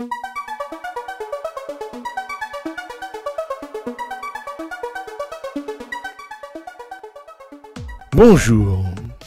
Bonjour.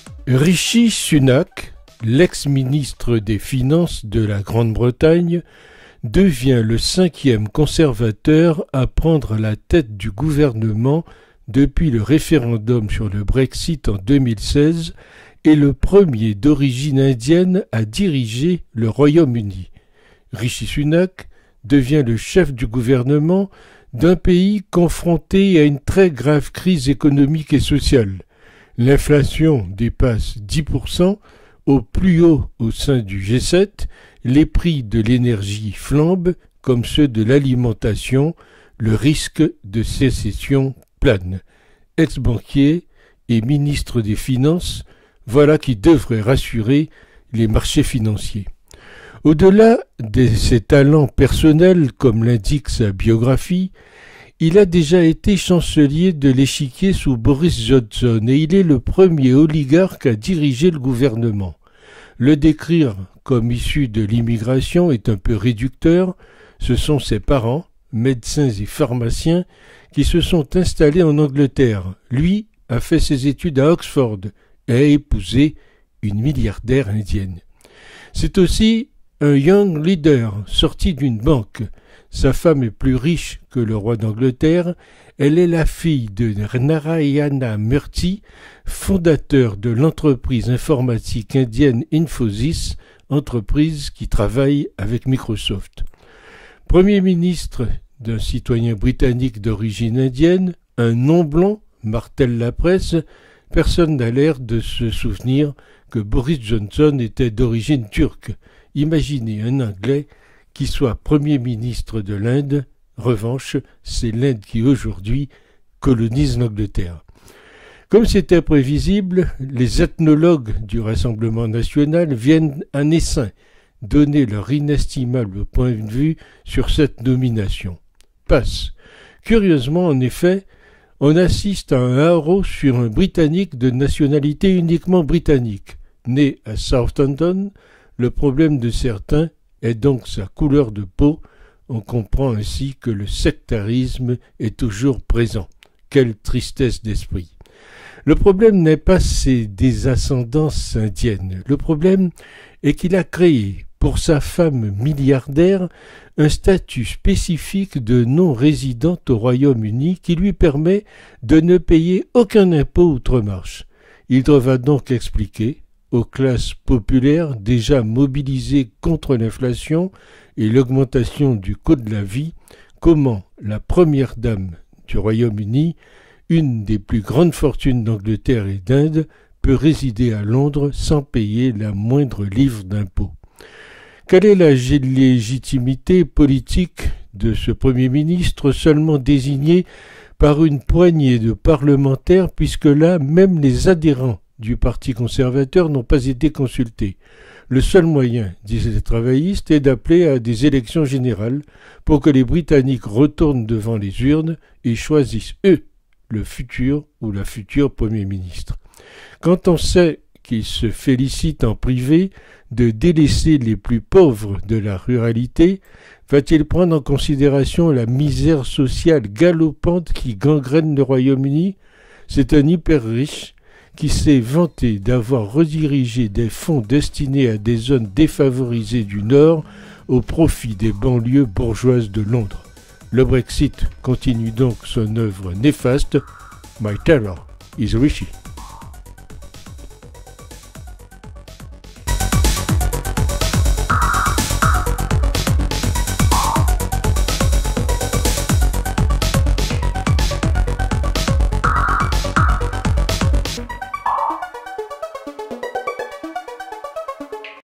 Rishi Sunak, l'ex-ministre des Finances de la Grande-Bretagne, devient le 5e conservateur à prendre la tête du gouvernement depuis le référendum sur le Brexit en 2016 et le premier d'origine indienne à diriger le Royaume-Uni. Rishi Sunak devient le chef du gouvernement d'un pays confronté à une très grave crise économique et sociale. L'inflation dépasse 10%, au plus haut au sein du G7, les prix de l'énergie flambent comme ceux de l'alimentation, le risque de sécession plane. Ex-banquier et ministre des Finances, voilà qui devrait rassurer les marchés financiers. Au-delà de ses talents personnels, comme l'indique sa biographie, il a déjà été chancelier de l'échiquier sous Boris Johnson et il est le premier oligarque à diriger le gouvernement. Le décrire comme issu de l'immigration est un peu réducteur. Ce sont ses parents, médecins et pharmaciens, qui se sont installés en Angleterre. Lui a fait ses études à Oxford et a épousé une milliardaire indienne. C'est aussi un young leader sorti d'une banque. Sa femme est plus riche que le roi d'Angleterre. Elle est la fille de Narayana Murthy, fondateur de l'entreprise informatique indienne Infosys, entreprise qui travaille avec Microsoft. Premier ministre d'un citoyen britannique d'origine indienne, un non-blanc, martèle la presse, personne n'a l'air de se souvenir que Boris Johnson était d'origine turque. Imaginez un Anglais qui soit Premier ministre de l'Inde. Revanche, c'est l'Inde qui aujourd'hui colonise l'Angleterre. Comme c'était prévisible, les ethnologues du Rassemblement national viennent à Nessin donner leur inestimable point de vue sur cette nomination. Passe. Curieusement, en effet, on assiste à un haro sur un Britannique de nationalité uniquement britannique. Né à Southampton, le problème de certains est donc sa couleur de peau. On comprend ainsi que le sectarisme est toujours présent. Quelle tristesse d'esprit. Le problème n'est pas ses ascendances indiennes. Le problème est qu'il a créé, pour sa femme milliardaire, un statut spécifique de non-résidente au Royaume-Uni qui lui permet de ne payer aucun impôt outre-Manche. Il devra donc expliquer aux classes populaires déjà mobilisées contre l'inflation et l'augmentation du coût de la vie, comment la première dame du Royaume-Uni, une des plus grandes fortunes d'Angleterre et d'Inde, peut résider à Londres sans payer la moindre livre d'impôt. Quelle est la légitimité politique de ce Premier ministre seulement désigné par une poignée de parlementaires, puisque là, même les adhérents du Parti conservateur n'ont pas été consultés. Le seul moyen, disent les travaillistes, est d'appeler à des élections générales pour que les Britanniques retournent devant les urnes et choisissent, eux, le futur ou la future Premier ministre. Quand on sait qu'il se félicite en privé de délaisser les plus pauvres de la ruralité, va-t-il prendre en considération la misère sociale galopante qui gangrène le Royaume-Uni? C'est un hyper-riche qui s'est vanté d'avoir redirigé des fonds destinés à des zones défavorisées du Nord au profit des banlieues bourgeoises de Londres. Le Brexit continue donc son œuvre néfaste. My terror is Rishi.